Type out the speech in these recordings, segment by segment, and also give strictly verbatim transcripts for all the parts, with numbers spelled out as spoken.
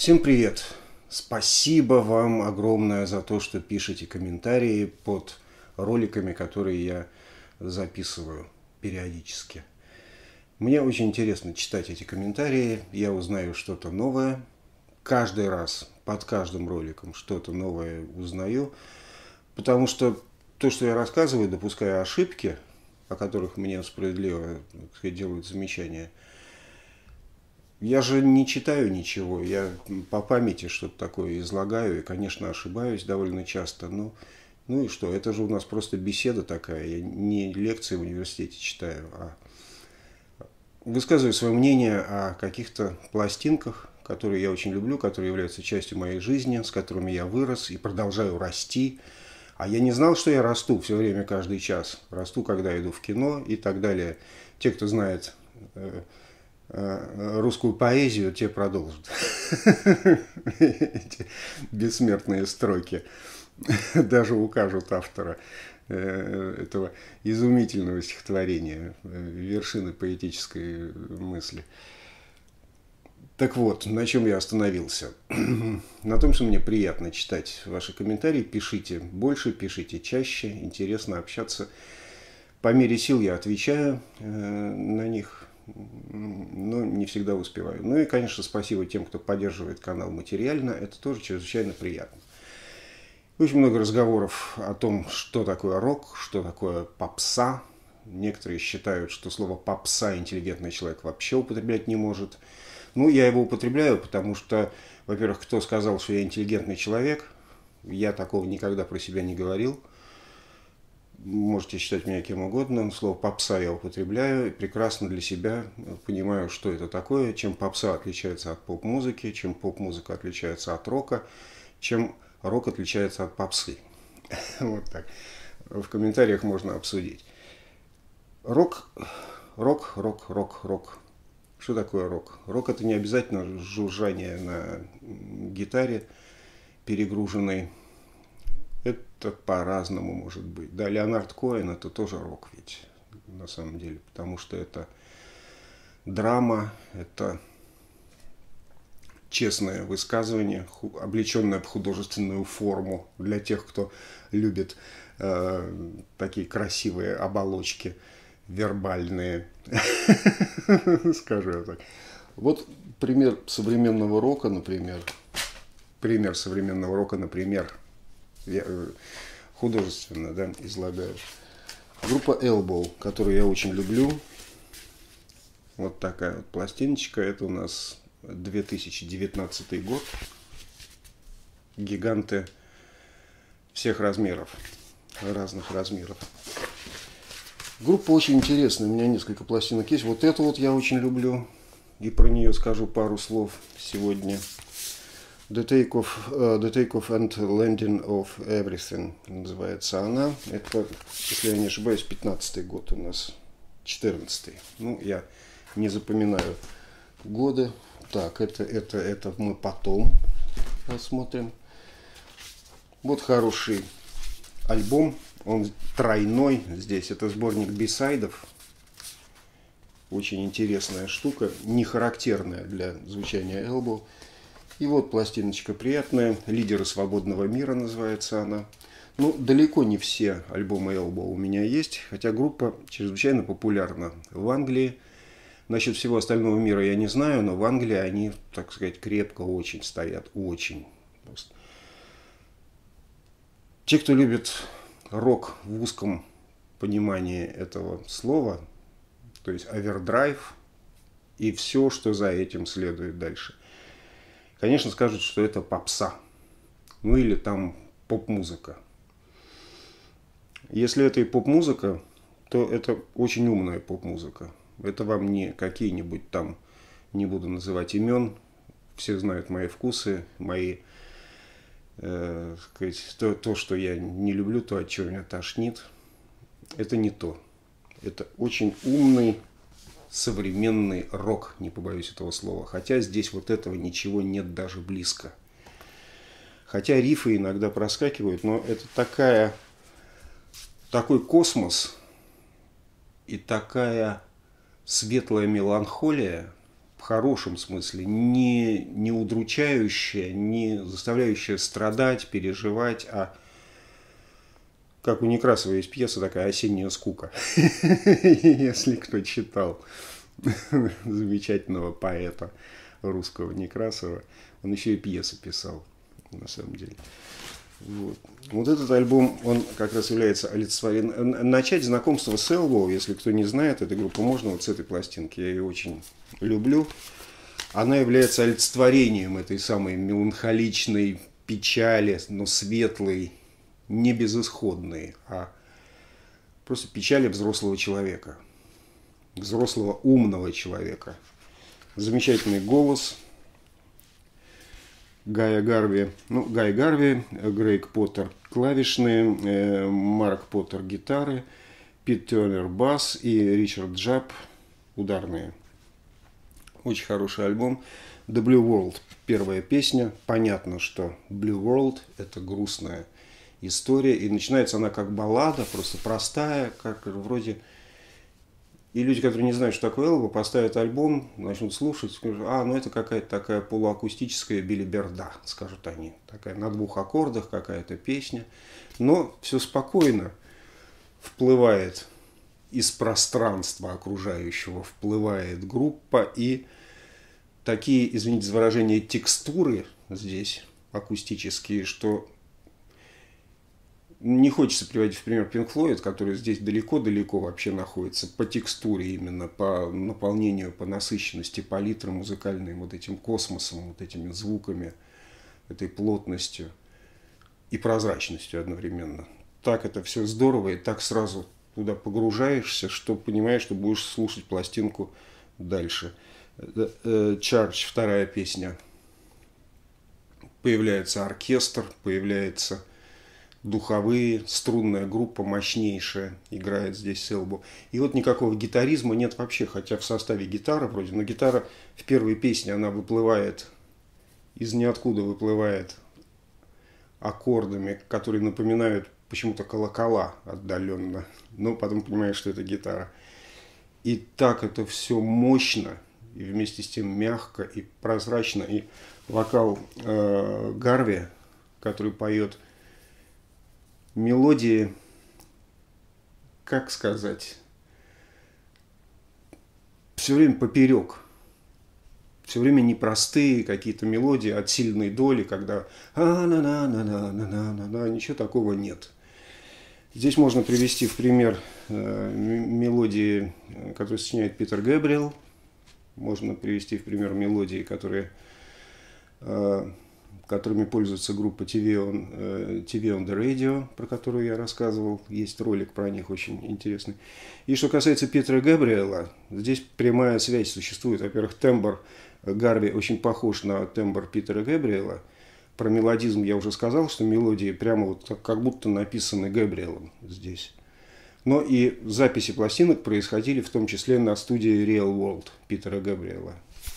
Всем привет! Спасибо вам огромное за то, что пишете комментарии под роликами, которые я записываю периодически. Мне очень интересно читать эти комментарии, я узнаю что-то новое. Каждый раз, под каждым роликом что-то новое узнаю, потому что то, что я рассказываю, допуская ошибки, о которых мне справедливо, так сказать, делают замечания, я же не читаю ничего, я по памяти что-то такое излагаю и, конечно, ошибаюсь довольно часто. Но, ну и что, это же у нас просто беседа такая, я не лекции в университете читаю, а высказываю свое мнение о каких-то пластинках, которые я очень люблю, которые являются частью моей жизни, с которыми я вырос и продолжаю расти. А я не знал, что я расту все время, каждый час. Расту, когда иду в кино и так далее. Те, кто знает русскую поэзию, те продолжат. Эти бессмертные строки даже укажут автора этого изумительного стихотворения, вершины поэтической мысли. Так вот, на чем я остановился? На том, что мне приятно читать ваши комментарии. Пишите больше, пишите чаще, интересно общаться. По мере сил я отвечаю на них, но не всегда успеваю. Ну и, конечно, спасибо тем, кто поддерживает канал материально. Это тоже чрезвычайно приятно. Очень много разговоров о том, что такое рок, что такое попса. Некоторые считают, что слово попса интеллигентный человек вообще употреблять не может. Ну, я его употребляю, потому что, во-первых, кто сказал, что я интеллигентный человек? Я такого никогда про себя не говорил. Можете считать меня кем угодно. Слово попса я употребляю и прекрасно для себя понимаю, что это такое, чем попса отличается от поп-музыки, чем поп-музыка отличается от рока, чем рок отличается от попсы. Вот так. В комментариях можно обсудить. Рок, рок, рок, рок, рок. Что такое рок? Рок — это не обязательно жужжание на гитаре перегруженной. Это по-разному может быть. Да, Леонард Коэн — это тоже рок ведь, на самом деле. Потому что это драма, это честное высказывание, облеченное в художественную форму для тех, кто любит э, такие красивые оболочки вербальные, скажу я так. Вот пример современного рока, например. Пример современного рока, например. Я художественно, да, излагаю. Группа Elbow, которую я очень люблю. Вот такая вот пластиночка. Это у нас две тысячи девятнадцатый год. Гиганты всех размеров, разных размеров. Группа очень интересная, у меня несколько пластинок есть. Вот эту вот я очень люблю, и про нее скажу пару слов сегодня. The Take-Off, uh, The Take-Off and Landing of Everything называется она. Это, если я не ошибаюсь, пятнадцатый год у нас, четырнадцатый. Ну, я не запоминаю годы. Так, это, это, это мы потом посмотрим. Вот хороший альбом. Он тройной здесь. Это сборник бисайдов. Очень интересная штука. Не характерная для звучания Elbow. И вот пластиночка приятная. «Лидеры свободного мира» называется она. Ну, далеко не все альбомы Elbow у меня есть. Хотя группа чрезвычайно популярна в Англии. Насчет всего остального мира я не знаю. Но в Англии они, так сказать, крепко очень стоят. Очень. Те, кто любит рок в узком понимании этого слова, то есть овердрайв и все, что за этим следует дальше, конечно, скажут, что это попса, ну или там поп-музыка. Если это и поп-музыка, то это очень умная поп-музыка. Это вам не какие-нибудь там, не буду называть имен, все знают мои вкусы, мои Э, сказать, то, то, что я не люблю, то, от чего меня тошнит, это не то. Это очень умный, современный рок, не побоюсь этого слова. Хотя здесь вот этого ничего нет даже близко. Хотя рифы иногда проскакивают, но это такая, такой космос и такая светлая меланхолия, хорошем смысле, не, не удручающая, не заставляющая страдать, переживать, а как у Некрасова есть пьеса такая «Осенняя скука», если кто читал замечательного поэта русского Некрасова, он еще и пьесы писал, на самом деле. Вот. Вот этот альбом, он как раз является олицетворением. Начать знакомство с Elbow, если кто не знает эту группу, можно вот с этой пластинки. Я ее очень люблю. Она является олицетворением этой самой меланхоличной печали, но светлой, не безысходной, а просто печали взрослого человека. Взрослого умного человека. Замечательный голос Гая Гарви, ну, Гай Гарви, Грейг Поттер клавишные, э, Марк Поттер гитары, Пит Тернер бас и Ричард Джаб ударные. Очень хороший альбом. The Blue World, первая песня. Понятно, что Blue World – это грустная история, и начинается она как баллада, просто простая, как вроде... И люди, которые не знают, что такое Elbow, поставят альбом, начнут слушать, скажут, а, ну это какая-то такая полуакустическая билиберда, скажут они. Такая на двух аккордах какая-то песня. Но все спокойно вплывает из пространства окружающего, вплывает группа, и такие, извините за выражение, текстуры здесь акустические, что... Не хочется приводить в пример Pink Floyd, который здесь далеко-далеко вообще находится по текстуре именно, по наполнению, по насыщенности палитры музыкальной, вот этим космосом, вот этими звуками, этой плотностью и прозрачностью одновременно. Так это все здорово, и так сразу туда погружаешься, что понимаешь, что будешь слушать пластинку дальше. Charge, вторая песня. Появляется оркестр, появляется... духовые, струнная группа мощнейшая играет здесь Elbow. И вот никакого гитаризма нет вообще, хотя в составе гитара вроде, но гитара в первой песне, она выплывает, из ниоткуда выплывает аккордами, которые напоминают почему-то колокола отдаленно, но потом понимаешь, что это гитара. И так это все мощно, и вместе с тем мягко и прозрачно. И вокал э, Гарви, который поет мелодии, как сказать, все время поперек. Все время непростые какие-то мелодии от сильной доли, когда а-на-на-на-на-на-на-на, ничего такого нет. Здесь можно привести в пример э, мелодии, которые сочиняет Питер Гэбриэл. Можно привести в пример мелодии, которые... Э, которыми пользуется группа ти ви on, ти ви on the Radio, про которую я рассказывал. Есть ролик про них очень интересный. И что касается Питера Гэбриэла, здесь прямая связь существует. Во-первых, тембр Гарви очень похож на тембр Питера Гэбриэла. Про мелодизм я уже сказал, что мелодии прямо вот как будто написаны Гэбриэлом здесь. Но и записи пластинок происходили в том числе на студии Real World Питера Гэбриэла.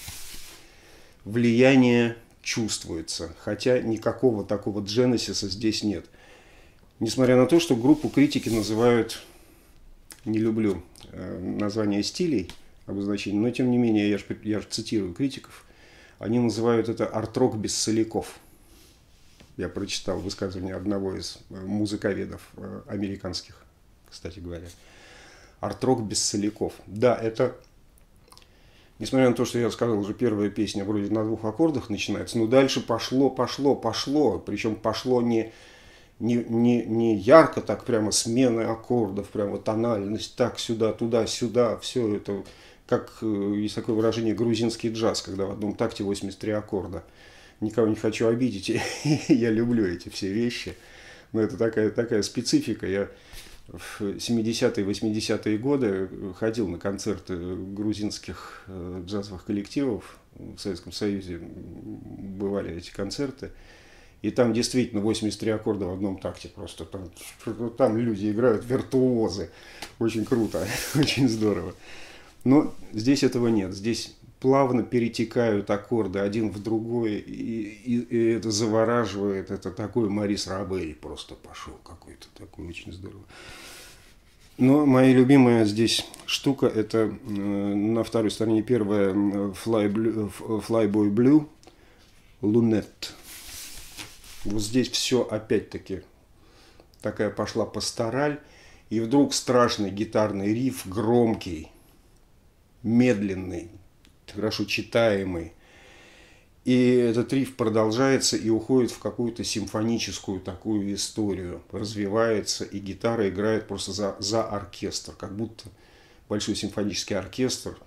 Влияние чувствуется, хотя никакого такого дженесиса здесь нет. Несмотря на то, что группу критики называют, не люблю э, название стилей, обозначение, но тем не менее, я же я ж цитирую критиков, они называют это арт-рок без соляков. Я прочитал высказывание одного из музыковедов э, американских, кстати говоря. Арт-рок без соляков. Да, это... Несмотря на то, что я сказал, уже первая песня вроде на двух аккордах начинается, но дальше пошло, пошло, пошло. Причем пошло не, не, не, не ярко, так прямо смены аккордов, прямо тональность, так сюда, туда, сюда. Все это, как есть такое выражение, грузинский джаз, когда в одном такте восемьдесят три аккорда. Никого не хочу обидеть, я люблю эти все вещи. Но это такая, такая специфика. Я в семидесятые, восьмидесятые годы ходил на концерты грузинских джазовых коллективов. В Советском Союзе бывали эти концерты. И там действительно восемьдесят три аккорда в одном такте просто. Там, там люди играют виртуозы. Очень круто, очень здорово. Но здесь этого нет. Здесь плавно перетекают аккорды один в другой. И, и, и это завораживает. Это такой Морис Рабель просто пошел какой-то. Такой очень здорово. Но моя любимая здесь штука, это на второй стороне первая Fly Blue, Flyboy Blue, Lunette. Вот здесь все опять-таки такая пошла пастораль, и вдруг страшный гитарный риф, громкий, медленный, хорошо читаемый. И этот риф продолжается и уходит в какую-то симфоническую такую историю, развивается, и гитара играет просто за, за оркестр, как будто большой симфонический оркестр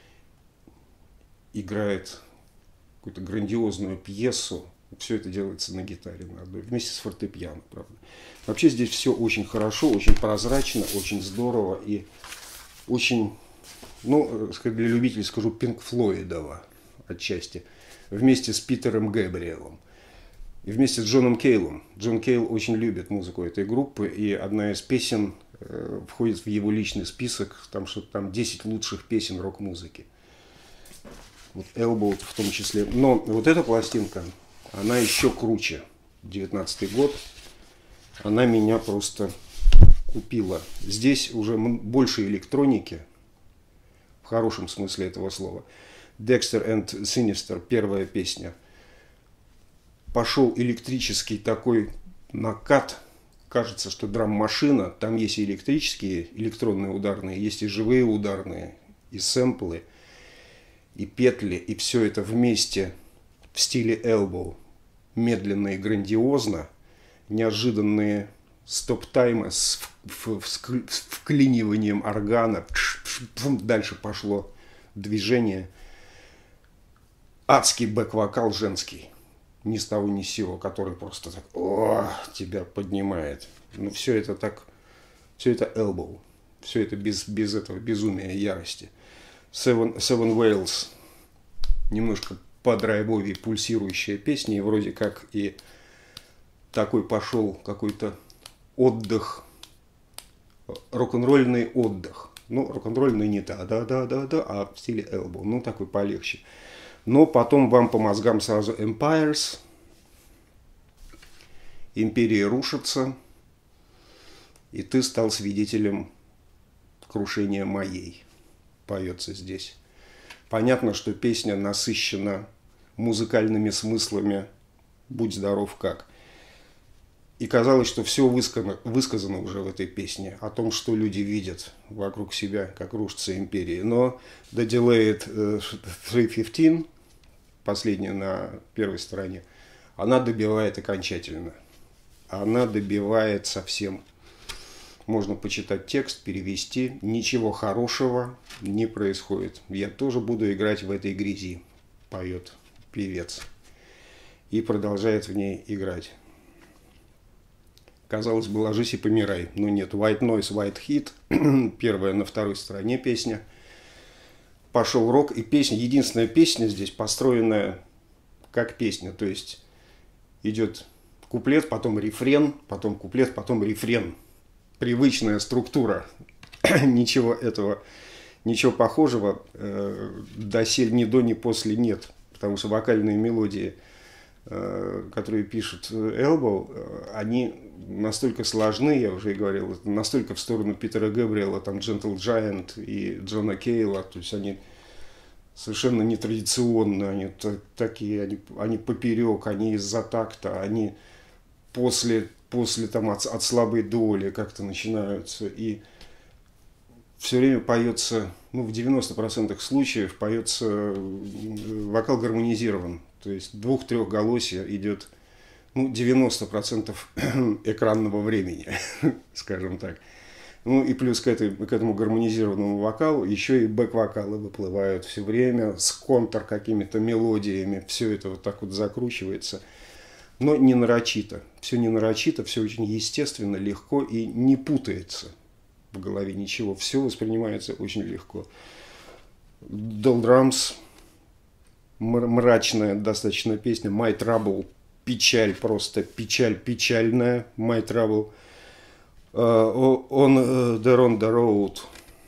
играет какую-то грандиозную пьесу. Все это делается на гитаре, на одной, вместе с фортепиано, правда. Вообще здесь все очень хорошо, очень прозрачно, очень здорово и очень, ну, для любителей скажу, Пинк Флойдово отчасти, вместе с Питером Гэбриэлом и вместе с Джоном Кейлом. Джон Кейл очень любит музыку этой группы, и одна из песен э, входит в его личный список, там что-то там десять лучших песен рок-музыки. Вот Elbow в том числе. Но вот эта пластинка, она еще круче. девятнадцатый год. Она меня просто купила. Здесь уже больше электроники, в хорошем смысле этого слова. Dexter and Sinister, первая песня. Пошел электрический такой накат. Кажется, что драм-машина. Там есть и электрические, электронные ударные, есть и живые ударные, и сэмплы, и петли. И все это вместе в стиле Elbow. Медленно и грандиозно. Неожиданные стоп-таймы с вклиниванием органа. Дальше пошло движение. Адский бэк-вокал женский. Ни с того ни с сего, который просто так о, тебя поднимает. Ну, все это так, все это Elbow. Все это без, без этого безумия и ярости. Seven, Seven Whales. Немножко по-драйвовее пульсирующая песня. И вроде как и такой пошел какой-то отдых. Рок-н-ролльный отдых. Ну, рок-н-ролльный не да-да-да-да-да, а в стиле Elbow. Ну, такой полегче. Но потом вам по мозгам сразу Empires. Империя рушится. И ты стал свидетелем крушения моей. Поется здесь. Понятно, что песня насыщена музыкальными смыслами. Будь здоров как. И казалось, что все высказано, высказано уже в этой песне. О том, что люди видят вокруг себя, как рушится империя. Но The Delayed три пятнадцать, последняя на первой стороне, она добивает окончательно. Она добивает совсем. Можно почитать текст, перевести. Ничего хорошего не происходит. Я тоже буду играть в этой грязи, поет певец. И продолжает в ней играть. Казалось бы, ложись и помирай. Но нет. White Noise, White Heat. Первая на второй стороне песня. Пошел рок. И песня, единственная песня здесь построенная как песня. То есть идет куплет, потом рефрен, потом куплет, потом рефрен. Привычная структура. Ничего этого, ничего похожего э, досель ни до, ни после нет. Потому что вокальные мелодии, э, которые пишут Elbow, э, они настолько сложны, я уже и говорил, настолько в сторону Питера Гэбриэла, там Gentle Giant и Джона Кейла, то есть они совершенно нетрадиционные, они такие, они, они поперек, они из-за такта, они после, после там от, от слабой доли как-то начинаются, и все время поется, ну в девяноста процентах случаев поется, вокал гармонизирован, то есть двух-трехголосие идет, ну, девяносто процентов экранного времени, скажем так. Ну и плюс к, этой, к этому гармонизированному вокалу еще и бэк-вокалы выплывают все время с контр какими-то мелодиями. Все это вот так вот закручивается. Но не нарочито. Все не нарочито, все очень естественно, легко и не путается в голове ничего. Все воспринимается очень легко. Doll Drums. Мрачная достаточно песня. My Trouble. Печаль просто. Печаль печальная. My Trouble. Uh, on uh, the on the road.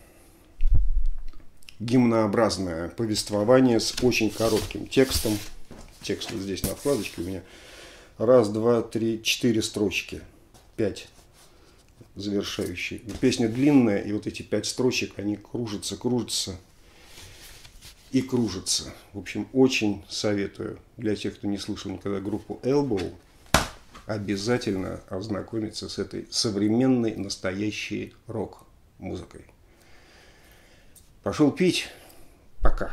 Гимнообразное повествование с очень коротким текстом. Текст вот здесь на вкладочке у меня. Раз, два, три, четыре строчки. Пять. завершающий. Песня длинная, и вот эти пять строчек, они кружатся, кружатся и кружатся. В общем, очень советую для тех, кто не слышал никогда группу Elbow, обязательно ознакомиться с этой современной, настоящей рок-музыкой. Пошел пить. Пока.